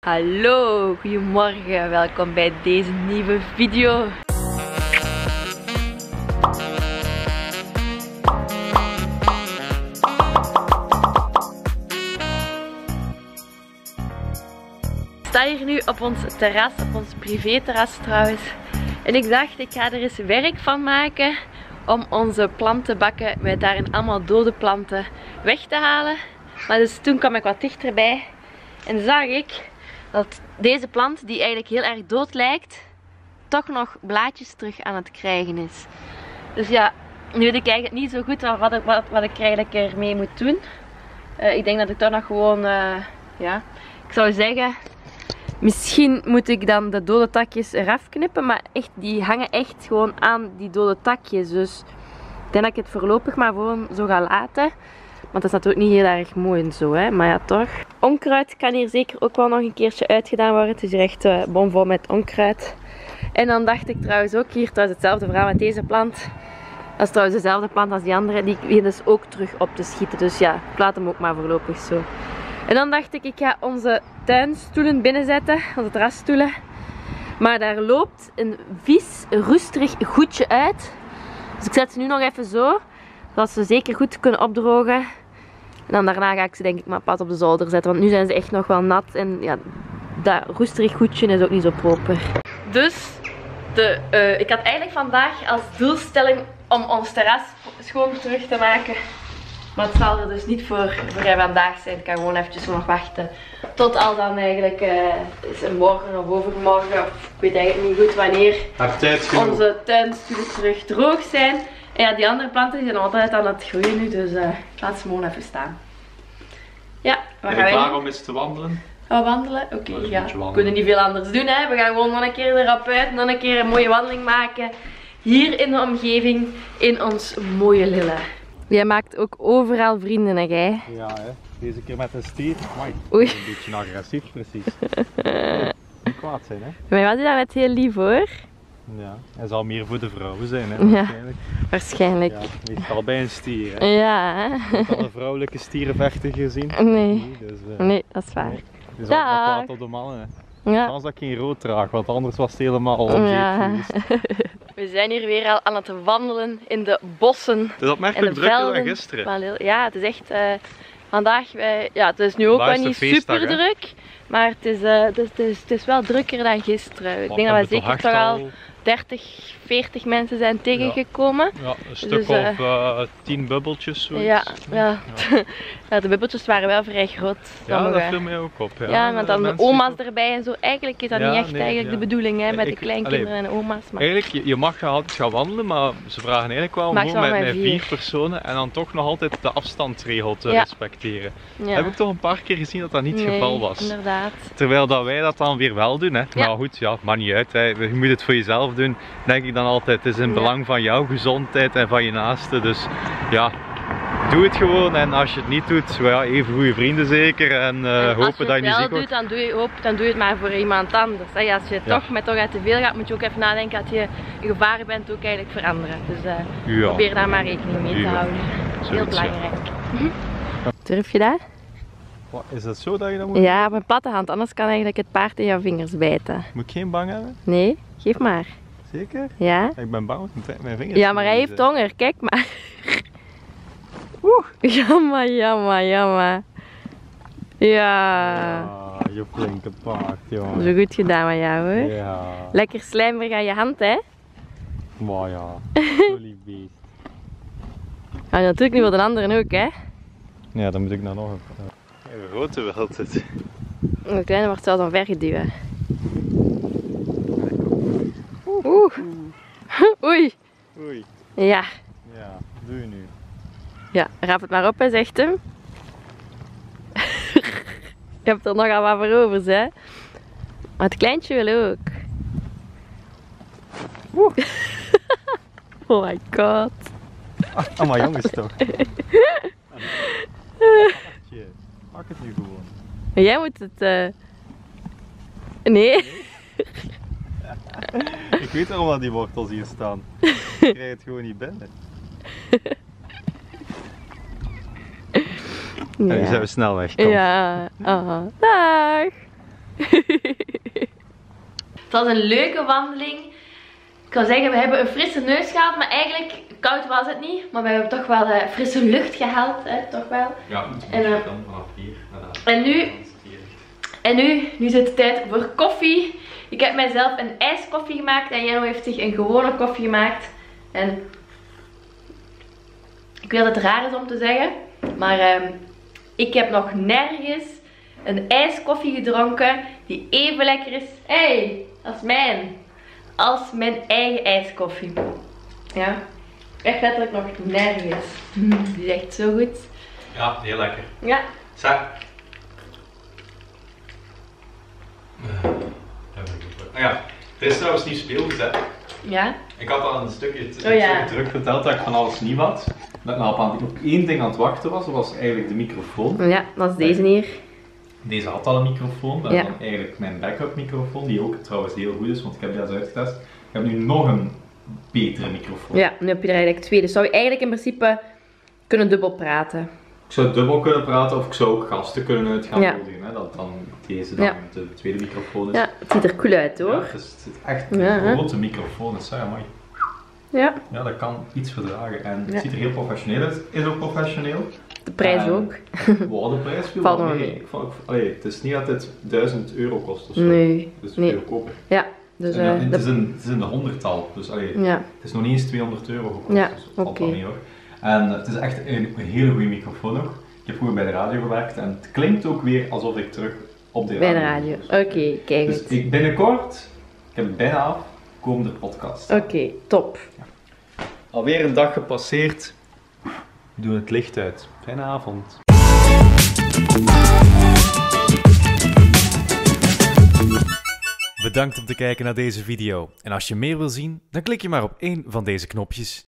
Hallo, goedemorgen, welkom bij deze nieuwe video. Ik sta hier nu op ons terras, op ons privéterras trouwens. En ik dacht, ik ga er eens werk van maken om onze plantenbakken met daarin allemaal dode planten weg te halen. Maar dus toen kwam ik wat dichterbij en zag ik dat deze plant, die eigenlijk heel erg dood lijkt, toch nog blaadjes terug aan het krijgen is. Dus ja, nu weet ik eigenlijk niet zo goed wat ik eigenlijk ermee moet doen. Ik denk dat ik toch nog gewoon, ja, ik zou zeggen, misschien moet ik dan de dode takjes eraf knippen, maar echt, die hangen echt gewoon aan die dode takjes. Dus ik denk dat ik het voorlopig maar gewoon zo ga laten. Want dat is natuurlijk niet heel erg mooi en zo, hè. Maar ja, toch. Onkruid kan hier zeker ook wel nog een keertje uitgedaan worden. Het is hier echt bomvol met onkruid. En dan dacht ik trouwens ook, hier trouwens hetzelfde verhaal met deze plant. Dat is trouwens dezelfde plant als die andere. Die begint dus ook terug op te schieten. Dus ja, ik laat hem ook maar voorlopig zo. En dan dacht ik ga onze tuinstoelen binnenzetten. Onze terrasstoelen. Maar daar loopt een vies, roesterig goedje uit. Dus ik zet ze nu nog even zo. Zodat ze zeker goed kunnen opdrogen. En dan daarna ga ik ze denk ik maar pas op de zolder zetten. Want nu zijn ze echt nog wel nat. En ja, dat roesterig goedje is ook niet zo proper. Dus, ik had eigenlijk vandaag als doelstelling om ons terras schoon terug te maken. Maar het zal er dus niet voor vandaag zijn. Ik kan gewoon eventjes nog wachten. Tot al dan eigenlijk is het morgen of overmorgen. Of ik weet eigenlijk niet goed wanneer onze tuinstoelen terug droog zijn. En ja, die andere planten die zijn altijd aan het groeien nu, dus ik laat ze gewoon even staan. Ja, wat gaan wij doen? Klaar om eens te wandelen? Gaan we wandelen? Oké, ja. We kunnen niet veel anders doen, hè. We gaan gewoon nog een keer erop uit, nog een keer een mooie wandeling maken. Hier in de omgeving, in ons mooie Lille. Jij maakt ook overal vrienden, hè, jij? Ja, hè. Deze keer met een stier. Amai, Oei. Een beetje agressief, precies. Niet kwaad zijn, hè. Maar was hij daar net heel lief, hoor. Ja, hij zal meer voor de vrouwen zijn, hè, Ja, waarschijnlijk. Waarschijnlijk. Ja, meestal bij een stier, hè. Ja, hè. Heb je al een vrouwelijke stierenvechter gezien? Nee. Dus, Nee, dat is waar. nee. Dus ook nog Dag. kwaad op de mannen, hè. Ja. Chans dat ik geen rood draag, want anders was het helemaal onzeep geweest. We zijn hier weer al aan het wandelen in de bossen. Het is opmerkelijk en de drukker velden dan gisteren. van Lille. Ja, het is echt vandaag, ja, het is nu ook Vandaag wel is niet de feestdag, super druk, maar het is wel drukker dan gisteren. Ik denk dat we zeker toch al 30, 40 mensen zijn tegengekomen. Ja, een stuk Dus, of 10 bubbeltjes. Zoiets. Ja, ja. Ja, de bubbeltjes waren wel vrij groot. Ja, sommige. dat viel mij ook op. Ja, Ja, met dan de oma's erbij en zo. Eigenlijk is dat Ja, niet echt nee, eigenlijk de bedoeling, hè, met de kleinkinderen en de oma's. Maar... Eigenlijk, je mag altijd gaan wandelen, maar ze vragen eigenlijk wel om Maximaal gewoon met maar 4 personen en dan toch nog altijd de afstandsregel te Ja. respecteren. Ja. Heb ik toch een paar keer gezien dat dat niet het geval was. Inderdaad. Terwijl dat wij dat dan weer wel doen. Hè. Ja. Maar goed, ja, maakt niet uit. Hè. Je moet het voor jezelf doen. Denk ik dan altijd. Het is in belang van jouw gezondheid en van je naaste. Dus ja, doe het gewoon. En als je het niet doet, well, ja, even goede vrienden zeker. En hopen dat je niet ziek wordt. Als je het wel doet, dan doe je het maar voor iemand anders. Hè. Als je toch uit te veel gaat, moet je ook even nadenken dat je een gevaar bent ook eigenlijk voor anderen. Dus probeer daar maar rekening mee te houden. Heel belangrijk. Durf je dat? Wat, is dat zo dat je dat moet? Ja, op een platte hand, anders kan eigenlijk het paard in jouw vingers bijten. Moet ik geen bang hebben? Nee, geef maar. Zeker? Ja? Ik ben bang met mijn vingers. Ja, maar hij heeft honger, kijk maar. Oeh. Jammer, jammer, jammer. Ja. Ah, je flinke paard, jongen. Zo goed gedaan met jou, hoor. Ja. Lekker slijmerig aan je hand, hè? Maar ja, zo lief beest. En natuurlijk niet voor de anderen ook, hè? Ja, dan moet ik nou nog een... Een grote wel het. De kleine wordt zelfs omvergeduwd. Oeh. Oei. Oei. Ja. Ja, doe je nu. Ja, rap het maar op, hè, zegt hem. Je hebt er nogal wat voor over, hè? Maar het kleintje wil ook. Oeh. Oh my god. Ah, maar jongens toch. Pak het nu gewoon. Jij moet het... Nee. Ik weet waarom dat die wortels hier staan. Ik krijg het gewoon niet binnen. Ja. En nu zijn we snel weg. Kom. Ja. Oh. Dag. Het was een leuke wandeling. Ik kan zeggen, we hebben een frisse neus gehaald, maar eigenlijk koud was het niet. Maar we hebben toch wel frisse lucht gehaald, hè, toch wel. Ja, moet en, dan vanaf hier naar en nu zit het tijd voor koffie. Ik heb mijzelf een ijskoffie gemaakt en Jenno heeft zich een gewone koffie gemaakt. En ik weet dat het raar is om te zeggen, maar ik heb nog nergens een ijskoffie gedronken die even lekker is. Hey, als mijn eigen ijskoffie. Ja, echt letterlijk nog nergens. Die is echt zo goed. Ja, heel lekker. Ja. Zo. Ja, dit is trouwens niet speelgoed, hè. Ja. Ik had al een stukje terug verteld dat ik van alles nieuw had. Dat ik nou op één ding aan het wachten was, dat was eigenlijk de microfoon. Ja, dat is deze hier. Deze had al een microfoon, dat is ja. dan eigenlijk mijn backup microfoon, die ook trouwens heel goed is, want ik heb die al eens uitgetest. Ik heb nu nog een betere microfoon. Ja, nu heb je er eigenlijk twee, dus zou je eigenlijk in principe kunnen dubbel praten. Ik zou dubbel kunnen praten of ik zou ook gasten kunnen uit gaan ja. nodigen, hè, dat dan deze dan de tweede microfoon is. Ja, het ziet er cool uit hoor. Ja, het is echt een grote microfoon, dat is zo mooi. Ja. Ja, dat kan iets verdragen en het ziet er heel professioneel uit. Het is ook professioneel. De prijs ook. Wow, de prijs viel valt wel nog mee. Het is niet dat dit €1000 kost of zo. Nee. Het is veel goedkoper. Ja. Dus, het is in de honderdtal, dus het is nog niet eens €200 gekost, ja. dus dat valt wel mee hoor. En het is echt een hele goede microfoon ook. Ik heb vroeger bij de radio gewerkt en het klinkt ook weer alsof ik terug op de radio ben. Bij de radio, oké, kijk dus het. Binnenkort, ik heb het bijna af, komende podcast. Oké, top. Ja. Alweer een dag gepasseerd. We doen het licht uit. Fijne avond. Bedankt om te kijken naar deze video. En als je meer wil zien, dan klik je maar op één van deze knopjes.